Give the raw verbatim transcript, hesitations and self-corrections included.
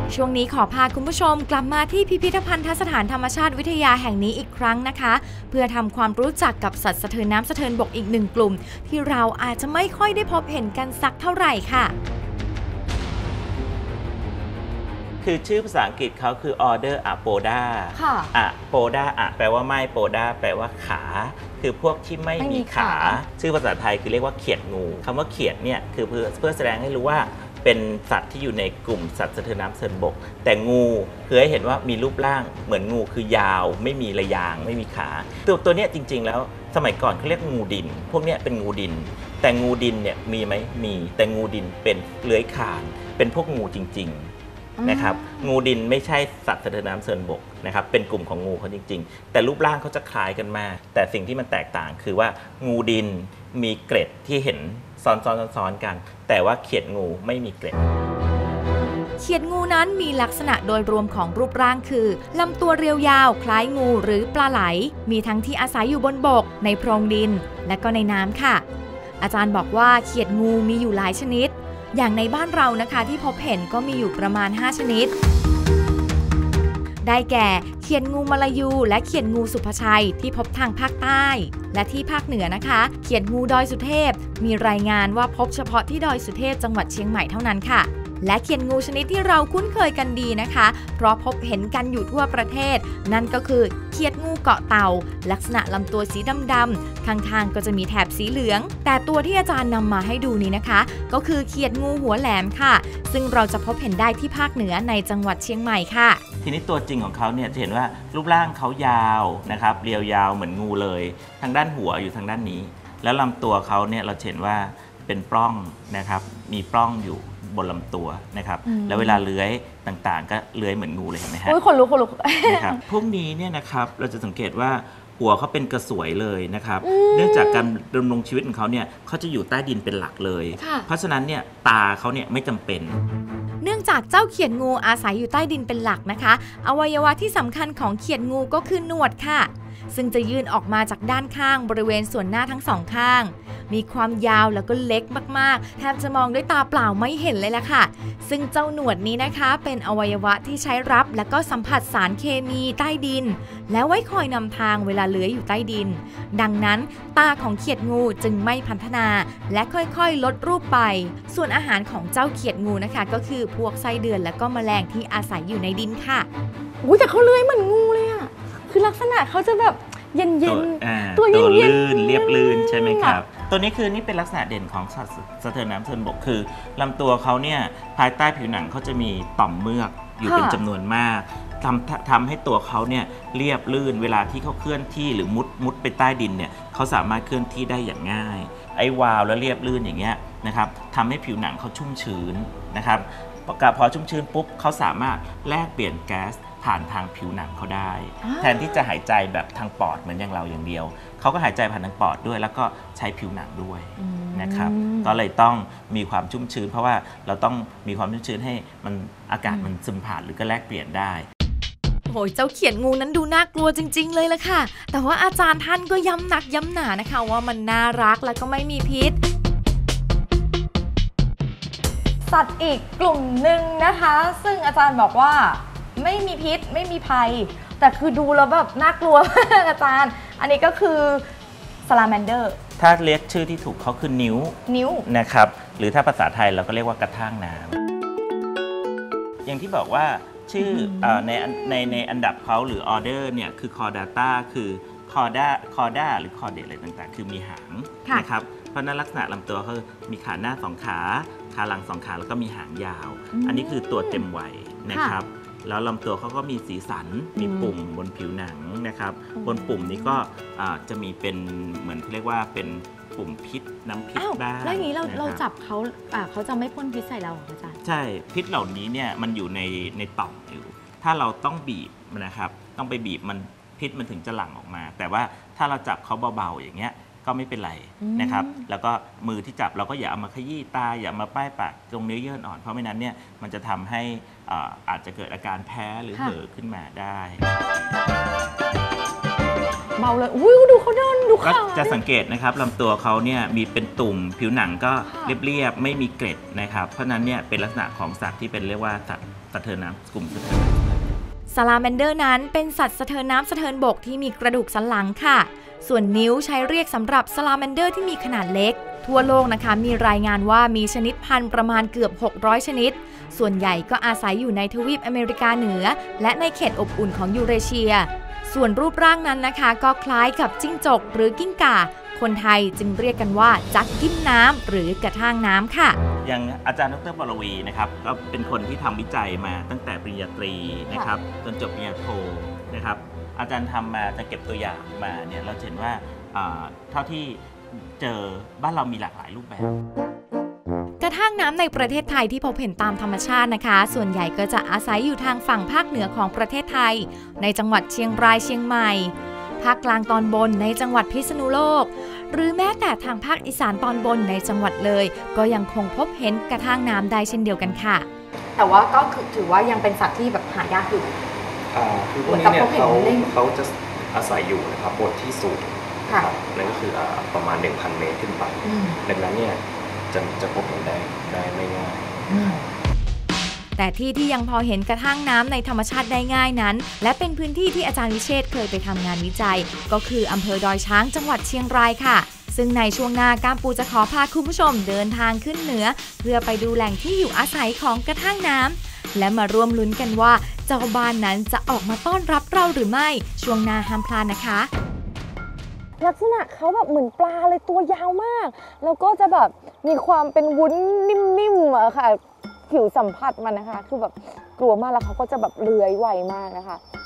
ช่วงนี้ขอพาคุณผู้ชมกลับมาที่พิพิธภัณฑสถานธรรมชาติวิทยาแห่งนี้อีกครั้งนะคะเพื่อทำความรู้จักกับสัตว์สะเทินน้ำสะเทินบกอีกหนึ่งกลุ่มที่เราอาจจะไม่ค่อยได้พบเห็นกันสักเท่าไหร่ค่ะคือชื่อภาษาอังกฤษเขาคือ Order Apoda ค่ะ Apoda อะแปลว่าไม่ Poda แปลว่าขาคือพวกที่ไม่มีขาชื่อภาษาไทยคือเรียกว่าเขียดงูคำว่าเขียดเนี่ยคือเพื่อเพื่อแสดงให้รู้ว่าเป็นสัตว์ที่อยู่ในกลุ่มสัตว์สะเทินน้ำสะเทินบกแต่งูคือให้เห็นว่ามีรูปร่างเหมือนงูคือยาวไม่มีระยางไม่มีขาตัวตัวเนี้ยจริงๆแล้วสมัยก่อนเขาเรียกงูดินพวกเนี้ยเป็นงูดินแต่งูดินเนี่ยมีไหมมีแต่งูดินเป็นเลื้อยคลานเป็นพวกงูจริงๆนะครับงูดินไม่ใช่สัตว์สะเทินน้ำสะเทินบกนะครับเป็นกลุ่มของงูเขาจริงๆแต่รูปร่างเขาจะคล้ายกันมากแต่สิ่งที่มันแตกต่างคือว่างูดินมีเกร็ดที่เห็นซ้อนๆๆกันแต่ว่าเขียดงูไม่มีเกร็ดเขียดงูนั้นมีลักษณะโดยรวมของรูปร่างคือลำตัวเรียวยาวคล้ายงูหรือปลาไหลมีทั้งที่อาศัยอยู่บนบกในโพรงดินและก็ในน้ำค่ะอาจารย์บอกว่าเขียดงูมีอยู่หลายชนิดอย่างในบ้านเรานะคะที่พบเห็นก็มีอยู่ประมาณห้าชนิดได้แก่เขียดงูมลายูและเขียดงูสุภชัยที่พบทางภาคใต้และที่ภาคเหนือนะคะเขียดงูดอยสุเทพมีรายงานว่าพบเฉพาะที่ดอยสุเทพจังหวัดเชียงใหม่เท่านั้นค่ะและเขียดงูชนิดที่เราคุ้นเคยกันดีนะคะเพราะพบเห็นกันอยู่ทั่วประเทศนั่นก็คือเขียดงูเกาะเต่าลักษณะลำตัวสีดำๆข้างๆก็จะมีแถบสีเหลืองแต่ตัวที่อาจารย์นำมาให้ดูนี้นะคะก็คือเขียดงูหัวแหลมค่ะซึ่งเราจะพบเห็นได้ที่ภาคเหนือในจังหวัดเชียงใหม่ค่ะทีนี้ตัวจริงของเขาเนี่ยจะเห็นว่ารูปร่างเขายาวนะครับเรียวยาวเหมือนงูเลยทางด้านหัวอยู่ทางด้านนี้แล้วลำตัวเขาเนี่ยเราเห็นว่าเป็นปล้องนะครับมีปล้องอยู่บนลำตัวนะครับแล้วเวลาเลื้อยต่างๆก็เลื้อยเหมือนงูเลยเห็นไหมฮะโอ้ยขนลุกขนลุกนะครับพวกนี้เนี่ยนะครับเราจะสังเกตว่าหัวเขาเป็นกระสวยเลยนะครับเนื่องจากการดำรงชีวิตของเขาเนี่ยเขาจะอยู่ใต้ดินเป็นหลักเลยเพราะฉะนั้นเนี่ยตาเขาเนี่ยไม่จำเป็นเนื่องจากเจ้าเขียดงูอาศัยอยู่ใต้ดินเป็นหลักนะคะอวัยวะที่สำคัญของเขียดงูก็คือหนวดค่ะซึ่งจะยื่นออกมาจากด้านข้างบริเวณส่วนหน้าทั้งสองข้างมีความยาวแล้วก็เล็กมากๆแทบจะมองด้วยตาเปล่าไม่เห็นเลยล่ะค่ะซึ่งเจ้าหนวดนี้นะคะเป็นอวัยวะที่ใช้รับและก็สัมผัสสารเคมีใต้ดินและไว้คอยนำทางเวลาเลื้อยอยู่ใต้ดินดังนั้นตาของเขียดงูจึงไม่พัฒนาและค่อยๆลดรูปไปส่วนอาหารของเจ้าเขียดงูนะคะก็คือพวกไส้เดือนและก็แมลงที่อาศัยอยู่ในดินค่ะอุ้ยแต่เขาเลื้อยเหมือนงูเลยอะคือลักษณะเขาจะแบบเย็นๆตัวลื่นเรียบลื่นใช่ไหมครับตัวนี้คือนี่เป็นลักษณะเด่นของสัตว์สะเทินน้ำสะเทินบกคือลำตัวเขาเนี่ยภายใต้ผิวหนังเขาจะมีต่อมเมือกอยู่เป็นจำนวนมากทำทำให้ตัวเขาเนี่ยเรียบลื่นเวลาที่เขาเคลื่อนที่หรือมุดมุดไปใต้ดินเนี่ยเขาสามารถเคลื่อนที่ได้อย่างง่ายไอ้วาวแล้วเรียบลื่นอย่างเงี้ยนะครับทำให้ผิวหนังเขาชุ่มชื้นนะครับพอชุ่มชื้นปุ๊บเขาสามารถแลกเปลี่ยนแก๊สผ่านทางผิวหนังเขาได้แทนที่จะหายใจแบบทางปอดเหมือนอย่างเราอย่างเดียวเขาก็หายใจผ่านทางปอดด้วยแล้วก็ใช้ผิวหนังด้วยนะครับก็เลยต้องมีความชุ่มชื้นเพราะว่าเราต้องมีความชุ่มชื้นให้มันอากาศมันซึมผ่านหรือก็แลกเปลี่ยนได้โอ้ยเจ้าเขียดงูนั้นดูน่ากลัวจริงๆเลยล่ะค่ะแต่ว่าอาจารย์ท่านก็ย้ำหนักย้ำหนานะคะว่ามันน่ารักและก็ไม่มีพิษสัตว์อีกกลุ่มหนึ่งนะคะซึ่งอาจารย์บอกว่าไม่มีพิษไม่มีภัยแต่คือดูแล้วแบบน่ากลัวมากอาจารย์อันนี้ก็คือซาลาแมนเดอร์ถ้าเรียกชื่อที่ถูกเขาคือนิ้วนิ้วนะครับหรือถ้าภาษาไทยเราก็เรียกว่ากระทั่งน้ำอย่างที่บอกว่าชื่อในในในอันดับเขาหรือออเดอร์เนี่ยคือคอร์ดาต้าคือคอร์ด้าคอร์ด้าหรือคอร์เดตอะไรต่างๆคือมีหางนะครับเพราะนั้นลักษณะลำตัวเขามีขาหน้าสองขาขาหลังสองขาแล้วก็มีหางยาวอันนี้คือตัวเต็มวัยนะครับแล้วลำตัวเขาก็มีสีสันมีปุ่มบนผิวหนังนะครับบนปุ่มนี้ก็จะมีเป็นเหมือนเรียกว่าเป็นปุ่มพิษน้ำพิษบ้างแล้วอย่างนี้เราเราจับเขาเขาจะไม่พ่นพิษใส่เราอาจารย์ใช่พิษเหล่านี้เนี่ยมันอยู่ในในต่อมอยู่ถ้าเราต้องบีบนะครับต้องไปบีบมันพิษมันถึงจะหลั่งออกมาแต่ว่าถ้าเราจับเขาเบาๆอย่างเงี้ยก็ไม่เป็นไรนะครับแล้วก็มือที่จับเราก็อย่าเอามาขยี้ตาอย่ามาป้ายปากตรงเนื้อเยื่ออ่อนเพราะไม่นั้นเนี่ยมันจะทำให้อาจจะเกิดอาการแพ้หรือเห่อขึ้นมาได้เบาเลยอุ้ยดูเขาเดินดูก็ขาจะสังเกตนะครับลำตัวเขาเนี่ยมีเป็นตุ่มผิวหนังก็ค่ะเรียบๆไม่มีเกล็ดนะครับเพราะฉะนั้นเนี่ยเป็นลักษณะของสัตว์ที่เป็นเรียกว่าสัตว์สะเทินน้ำกลุ่มสะเทินน้ำซาลาแมนเดอร์นั้นเป็นสัตว์สะเทินน้ำสะเทินบกที่มีกระดูกสันหลังค่ะ ส่วนนิ้วใช้เรียกสำหรับซาลาแมนเดอร์ที่มีขนาดเล็ก ทั่วโลกนะคะมีรายงานว่ามีชนิดพันธุ์ประมาณเกือบหกร้อยชนิด ส่วนใหญ่ก็อาศัยอยู่ในทวีปอเมริกาเหนือ และในเขตอบอุ่นของยูเรเชีย ส่วนรูปร่างนั้นนะคะก็คล้ายกับจิ้งจกหรือกิ้งก่า คนไทยจึงเรียกกันว่าจักกิ้มน้ำหรือกระทั่งน้ำค่ะอย่างอาจารย์ดรปรวีนะครับก็เป็นคนที่ทำวิจัยมาตั้งแต่ปริญญาตรีนะครับจนจบปริญญาโทนะครับอาจารย์ทำมาจะเก็บตัวอย่างมาเนี่ยเราเห็นว่าเท่าที่เจอบ้านเรามีหลากหลายรูปแบบกระทั่งน้ำในประเทศไทยที่พบเห็นตามธรรมชาตินะคะ ส่วนใหญ่ก็จะอาศัยอยู่ทางฝั่งภาคเหนือของประเทศไทยในจังหวัดเชียงรายเชียงใหม่ภาคกลางตอนบนในจังหวัดพิษณุโลกหรือแม้แต่ทางภาคอีสานตอนบนในจังหวัดเลยก็ยังคงพบเห็นกระทั่งน้ำได้เช่นเดียวกันค่ะแต่ว่าก็คือถือว่ายังเป็นสัตว์ที่แบบหายากอยู่อ่าคือพวกนี้เนี่ยเขาเขาจะอาศัยอยู่นะครับบนที่สูงครับนั่นก็คืออ่าประมาณ หนึ่งพัน เมตรขึ้นไปดังนั้นเนี่ยจะจะพบเห็นได้ได้ไม่ง่ายแต่ที่ที่ยังพอเห็นกระทั่งน้ำในธรรมชาติได้ง่ายนั้นและเป็นพื้นที่ที่อาจารย์วิเชษฐ์เคยไปทำงานวิจัยก็คืออำเภอดอยช้างจังหวัดเชียงรายค่ะซึ่งในช่วงหน้าก้ามปูจะขอพาคุณผู้ชมเดินทางขึ้นเหนือเพื่อไปดูแหล่งที่อยู่อาศัยของกระทั่งน้ำและมาร่วมลุ้นกันว่าเจ้าบ้านนั้นจะออกมาต้อนรับเราหรือไม่ช่วงหน้าห้ามพลาดนะคะลักษณะเขาแบบเหมือนปลาเลยตัวยาวมากแล้วก็จะแบบมีความเป็นวุ้นนิ่มๆอะค่ะผิวสัมผัสมันนะคะคือแบบกลัวมากแล้วเขาก็จะแบบเลื้อยไวมากนะคะ